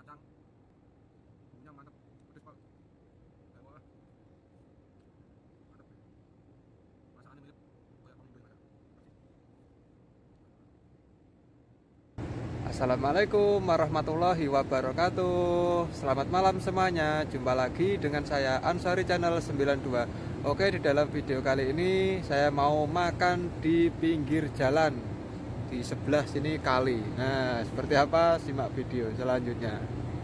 kencang, bumbunya mantap, pedes pak, kayak mau lah, mantap, masakannya mirip kayak pembunuh kayak. Assalamualaikum warahmatullahi wabarakatuh. Selamat malam semuanya. Jumpa lagi dengan saya Ansori Channel 92. Oke, di dalam video kali ini saya mau makan di pinggir jalan. Di sebelah sini kali. Nah, seperti apa? Simak video selanjutnya.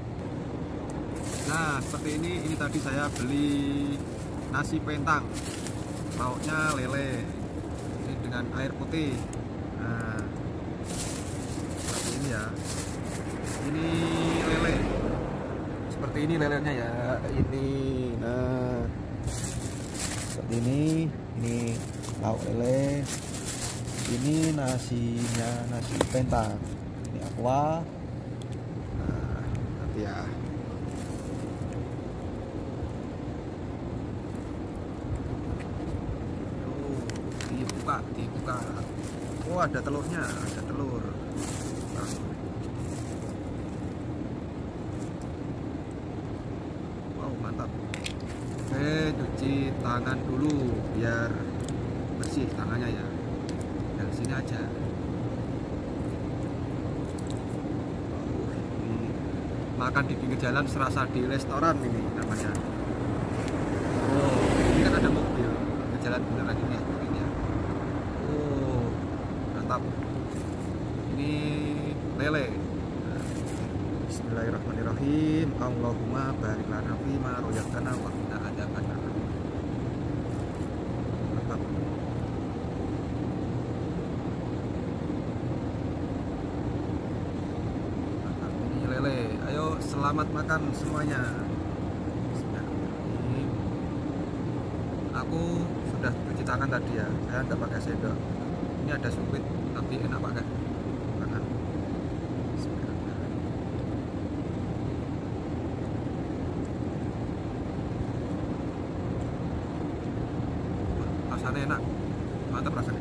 Nah, seperti ini tadi saya beli nasi pentang, lauknya lele, ini dengan air putih. Nah, seperti ini ya. Ini lele. Seperti ini lelenya ya. Ini. Nah, seperti ini. Ini lauk lele. Ini nasinya, nasi pentang. Ini aqua. Nah, nanti ya. Dibuka. Oh, ada telurnya, ada telur. Nah. Wow, mantap. Oke, cuci tangan dulu biar bersih tangannya ya. Dari sini aja. Ini makan di pinggir jalan serasa di restoran ini namanya. Oh, ini kan ada mobil pinggir jalan beneran ini. Mantap. Ini lele. Bismillahirrahmanirrahim. Allahumma barik lana fima royakana wa qina adzabannar. Mantap. Mantap. Ini lele. Ayo selamat makan semuanya. Bismillahirrahmanirrahim. Aku sudah cuci tangan tadi ya. Saya nggak pakai sendok. Ini ada sumpit tapi enak pakai tangan. Rasanya enak, mantap rasanya.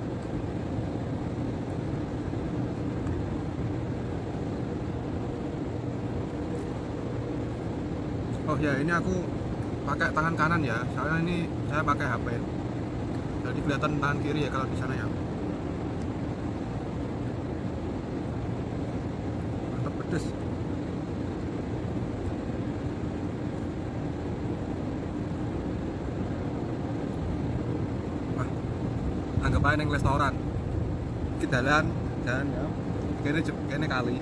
Oh ya, ini aku pakai tangan kanan ya, soalnya ini saya pakai HP, jadi kelihatan tangan kiri ya kalau di sana ya. Pedes. Wah, anggap aja neng restoran. Kita jalan ya. Kene kali.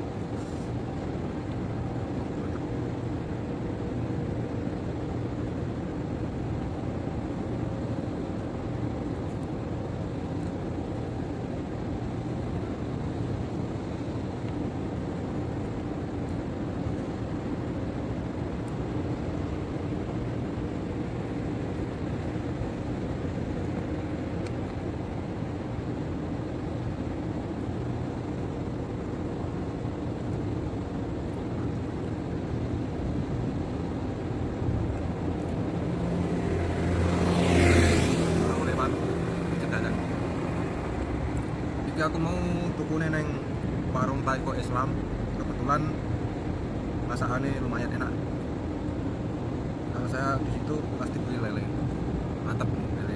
Aku mau tuku neng warung Taiko Islam, kebetulan masakannya lumayan enak. Kalau saya di situ pasti beli lele, mantap lele.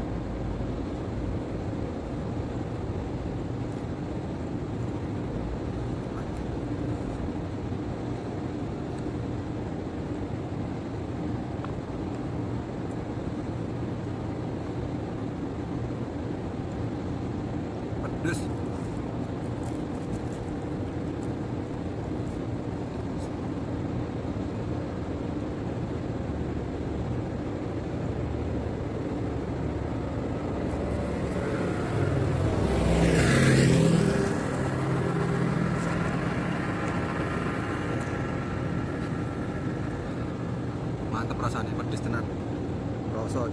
Pedes. Mantap rasanya, pedes tenan. Rasa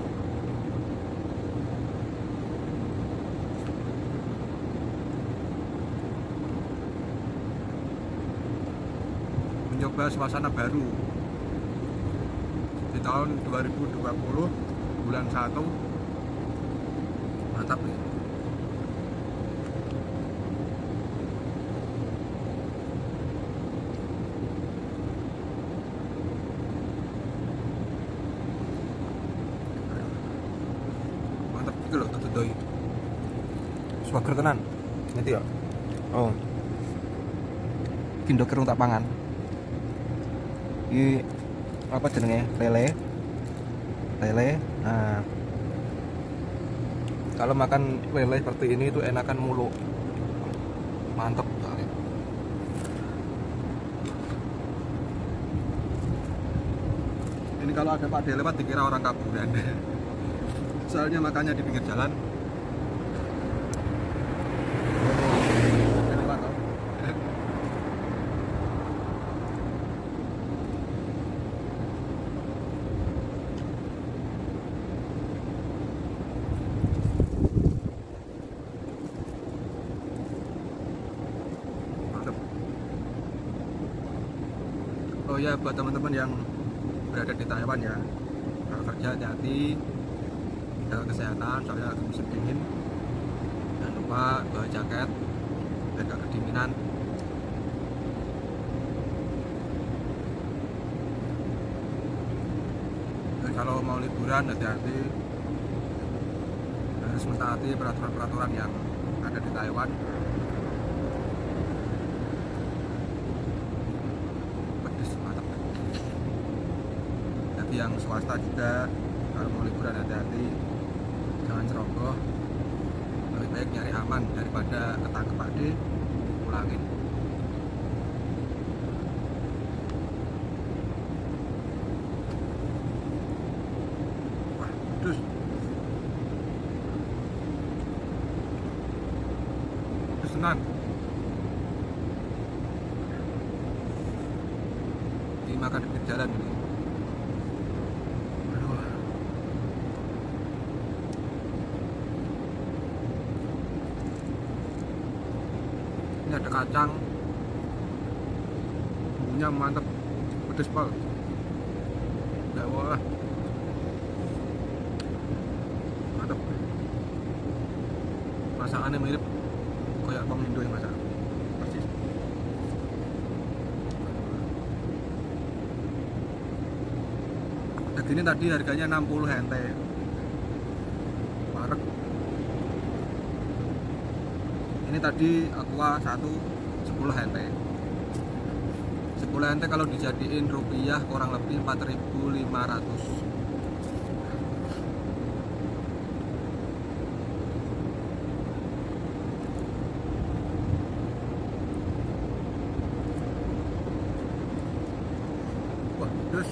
mencoba suasana baru di tahun 2020 bulan 1. Mantap nih. Swager tenan. Ngerti ya? Oh. Kindo kerung tak pangan. Ini apa jenenge? Lele. Nah, kalau makan lele seperti ini itu enakan mulu. Mantep sekali. Ini kalau ada Pak D lewat dikira orang kaburan. Soalnya makannya di pinggir jalan. Oh ya, buat teman-teman yang berada di Taiwan ya, kalau kerja hati-hati, jaga kesehatan soalnya lagi musim dingin. Jangan lupa bawa jaket biar gak kedinginan. Dan kalau mau liburan hati-hati, harus mentaati peraturan-peraturan yang ada di Taiwan. Yang swasta juga kalau mau liburan hati-hati, jangan ceroboh, lebih baik nyari aman daripada ketangkep Pak D pulangin. Wah, pedes tenan. Dimakan di jalan ini. Ini ada kacang, bumbunya mantep, pedes pol. Wah, mantep. Masakannya mirip kayak bang Indo yang masak, persis. Daging ini tadi harganya 60 hente. Parek. Ini tadi aqua 1 10 hente. 10 hente kalau dijadiin rupiah kurang lebih 4.500. Wah, terus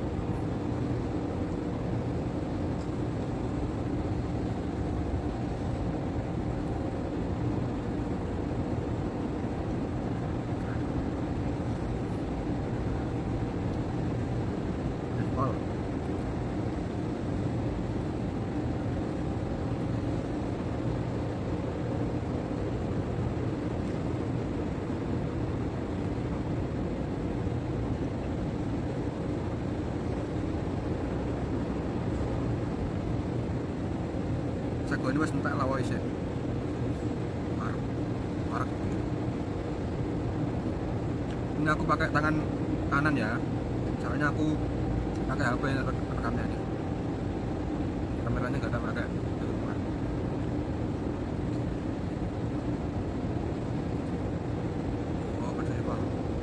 sago ini wis entek lawa isih. Parek. Ini aku pakai tangan kanan ya. Soalnya aku pakai HP rekamnya ini. Kameranya nggak ada pakai. Oh, pedes Pak.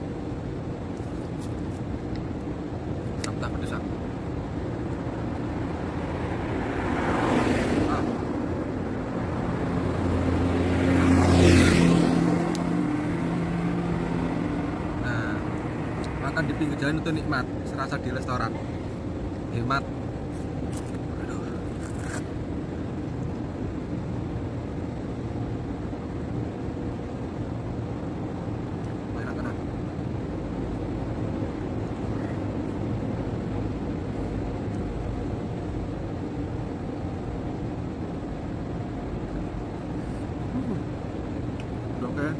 Tak pedes aku. Makan di pinggir jalan itu nikmat, serasa di restoran. Hemat. Aduh. Enak tenan. Oke.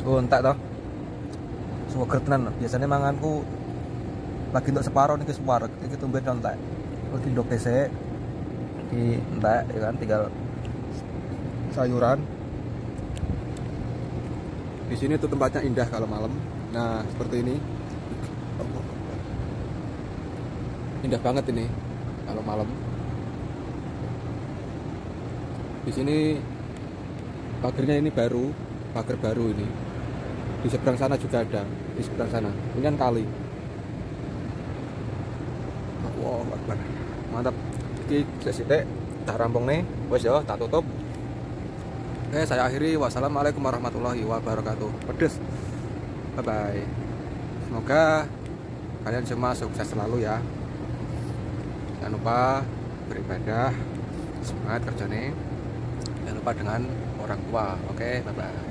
Oh, entek toh. Suweger tenan. Biasanya manganku lagi untuk separuh nih separuh. Iki tumben entek. Lagi ndok dhisik. Di entek ya kan tinggal sayuran. Di sini tuh tempatnya indah kalau malam. Nah, seperti ini. Indah banget ini kalau malam. Di sini pagernya ini baru, pagar baru ini. Di seberang sana juga ada, di seberang sana. Ini kan kali. Wow, Akbar. Mantap. Iki sithik tak rampung nih. Wes yo tak tutup. Oke, saya akhiri. Wassalamualaikum warahmatullahi wabarakatuh. Pedes. Bye bye. Semoga kalian semua sukses selalu ya. Jangan lupa beribadah, semangat kerjanya. Jangan lupa dengan orang tua. Oke, bye bye.